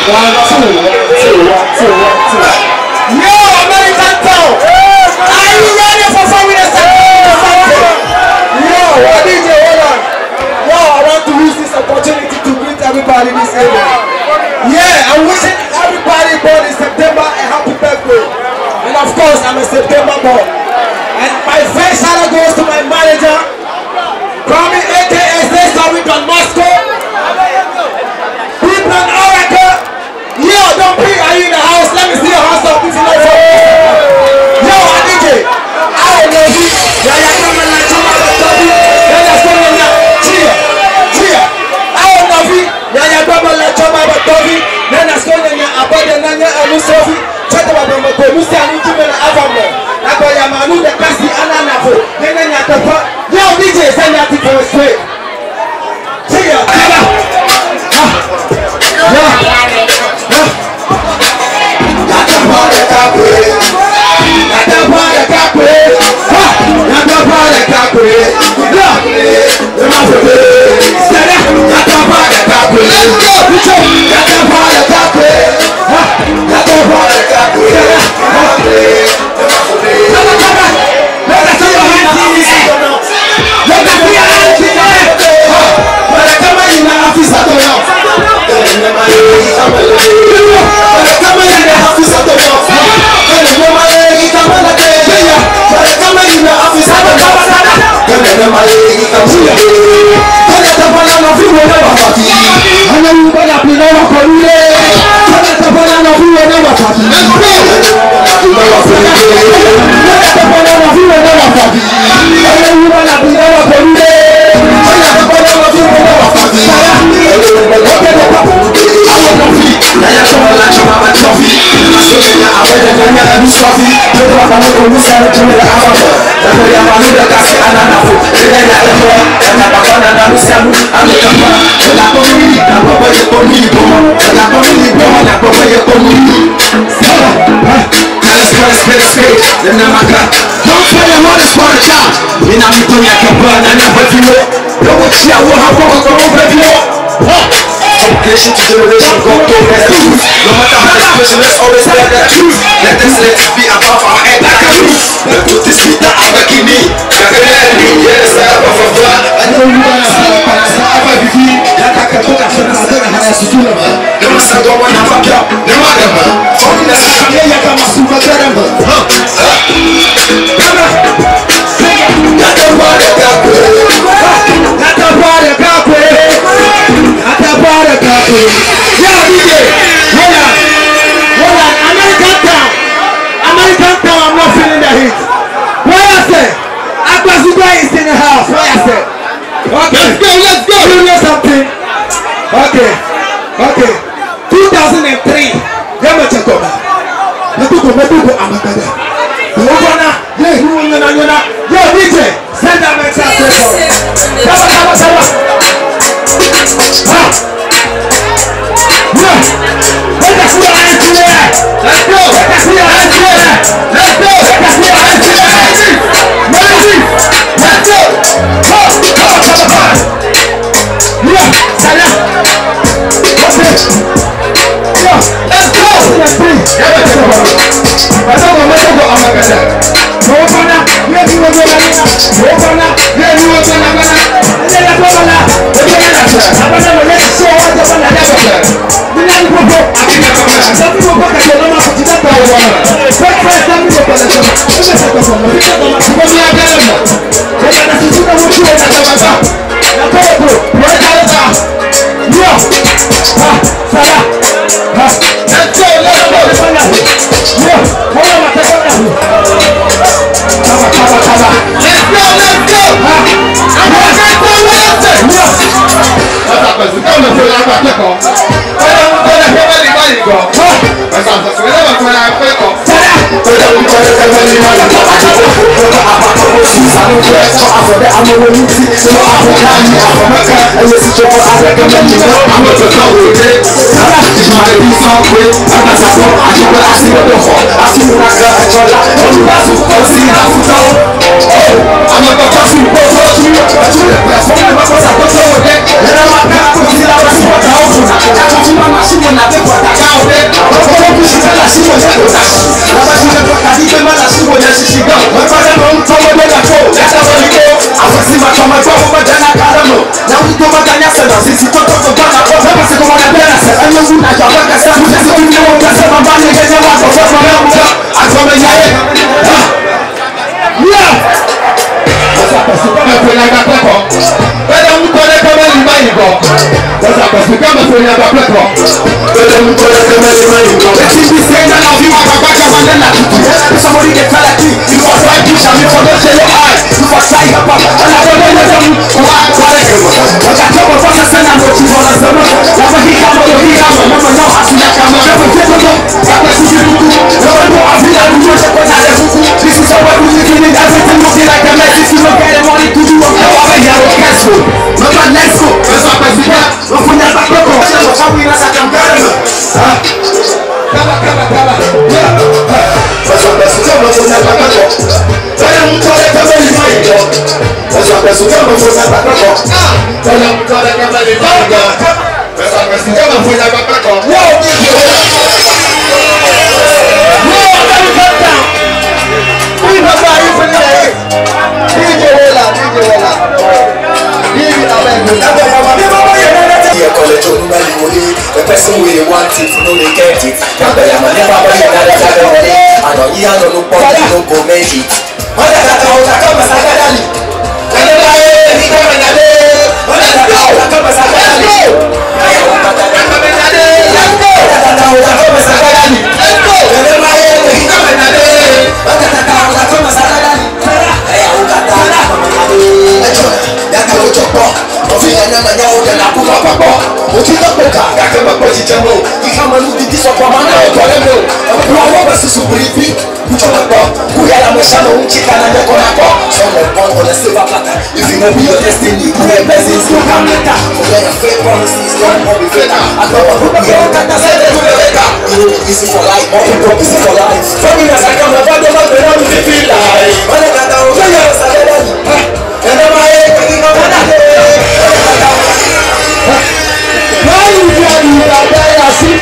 Yo, American Town! Are you ready for 4 minutes? Yo, DJ, hold on. Yo, I want to use this opportunity to greet everybody in this area. Yeah, I'm wishing everybody born in September a happy birthday. And of course, I'm a September born. And my first shout out goes to my manager, Kwame aka Stay Sorry Don Moscow. People on Oracle. Yo, don't be, are you in the house? Let me see your hands up if you know for. Yo, DJ, I don't know you. Yeah, you're coming like you want to stop you. Yeah, you're coming like cheer. I don't know you. Yeah, you're coming like you want to stop you. Then I'm coming like about the Nanya and Musofi. Check out my mother, Musa and Jimmy and Avamo. I got your man who the Cassie and Anafo. Then I'm at the part. Yo, DJ, send that to you straight. Cheer. Generation go to the truth. No matter how the situation, let's always tell the truth. Let us be above our head like a roof. Let put this feet out of the kidney. Yes, I have a father. I know you want to see a baby. That I can put a friend as a student. The master don't want to fuck up. No matter what. For me, that's a family. I come to super terrible. Yeah, DJ, hold on, American Town, I'm not feeling the heat. What I say? Akbasuba is in the house, what I say? Okay, let's go, you know something? Okay, 2003, yo DJ, send that message. I'm Somebody get fed at you. You must try push and you forget your eyes. You must try up and I don't know what you want. But I come across a son and what you want to say. Never he come over here. Never know how to make a man. Never get to know. Never see you do. Never know how to do it. This is how we live in it. Everything looking like a mess. If you don't get the money to do what you want to hear, let's go. Let's go. Let's go. Let's go. The person we want it, no they get it. Can't be a man, never be another day. I know you are no point, no go make it. What I got out, I come as I got it. He come in a day. What I got out, I come as I got it. I want that I come in a day. Let's go. What I got out, I come as I got it. Let's go. He come in a day. What I got out, I come as I got it. I want that I come in a day. Let's go. That's how we talk. Officially, I'm now going to put up a ball. What you got? I come up with you. You come and look at this up on my name. I'm going to super we are a machine on chicken and the corner. Someone born on a silver platter. If you know be your destiny, you are blessings, you come later. For your faith promises, don't be better. I know what we are going to say to the later. You know, easy for life, more people easy for life. For me, as I come, I'm going to feel like. When I got down, I was a lady. And I'm taking on another day. Why you tell me that I see?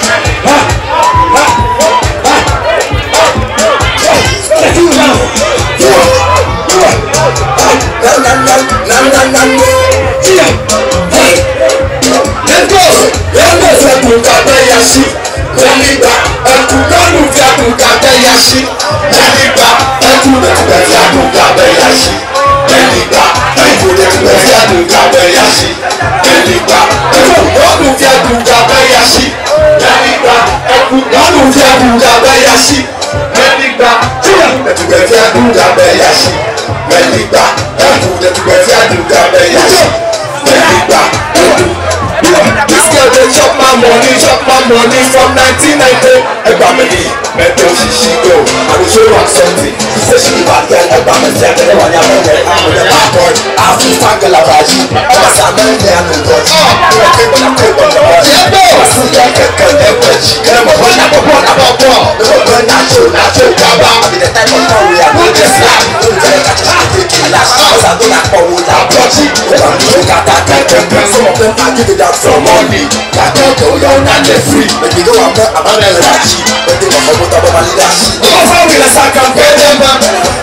Money from 1990, Ebamini, Metal she go. I will show her something. She said she bad girl, Ebamini, the one you have I'm the bad boy. I feel tangle of Raji. I'm a salmon there, no God. I'm a table on the board. I see that girl, she can't go on about war. The one natural, Gaba. I'm the type of town we are going to slap. Don't tell her that she's taking last. I don't like power with our body. Some of them are giving out some money. That girl, you're not the free. But you know I'm not a man like she. But they want to put up my leadership. Oh, how will I say I'm better than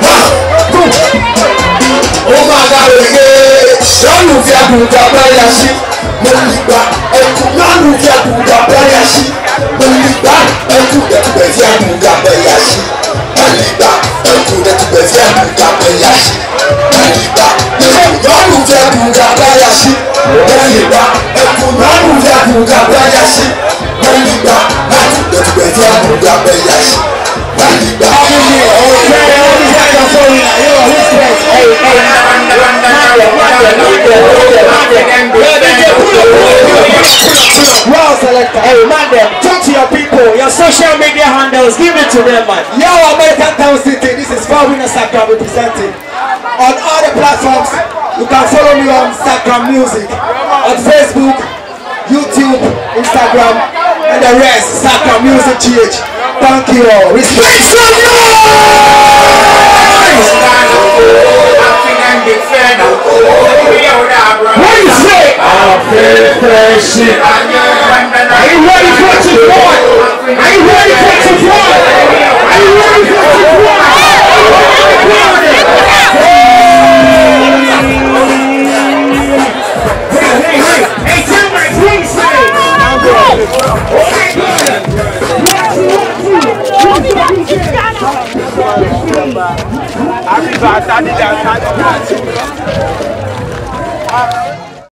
oh my God, don't move your Buddha Bayashi. Meliba, don't move your Buddha Bayashi. Meliba, don't move your Buddha Bayashi. Meliba, don't move your Buddha Bayashi. Meliba, don't move your Buddha Bayashi. Meliba, don't move your Buddha Bayashi. Meliba, don't move your Buddha Bayashi. Meliba, Well, selector, hey man, them talk to your people, your social media handles, give it to them, man. Yo, American Town City, this is Fawina Sakram representing. On all the platforms, you can follow me on Sakram Music, on Facebook, YouTube, Instagram, and the rest. Sakram Music GH. Thank you all. Respect. What do you say? Are you ready for what you want? That's